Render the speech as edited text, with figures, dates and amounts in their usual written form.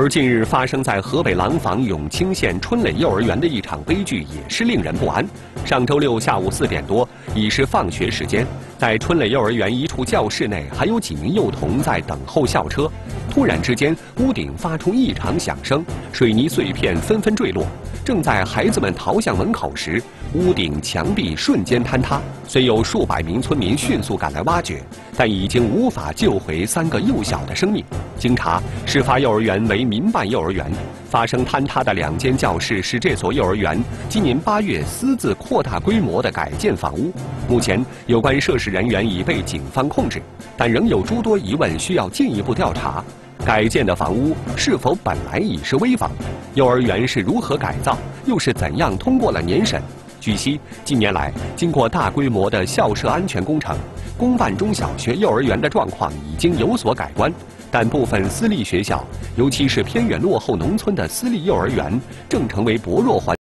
而近日发生在河北廊坊永清县春蕾幼儿园的一场悲剧也是令人不安。上周六下午4点多，已是放学时间，在春蕾幼儿园一处教室内，还有几名幼童在等候校车。突然之间，屋顶发出异常响声，水泥碎片纷纷坠落。正在孩子们逃向门口时，屋顶墙壁瞬间坍塌。虽有数百名村民迅速赶来挖掘，但已经无法救回3个幼小的生命。经查，事发幼儿园为民办幼儿园，发生坍塌的2间教室是这所幼儿园今年8月私自扩大规模的改建房屋。目前，有关涉事人员已被警方控制，但仍有诸多疑问需要进一步调查。改建的房屋是否本来已是危房？幼儿园是如何改造，又是怎样通过了年审？据悉，近年来经过大规模的校舍安全工程，公办中小学幼儿园的状况已经有所改观，但部分私立学校，尤其是偏远落后农村的私立幼儿园，正成为薄弱环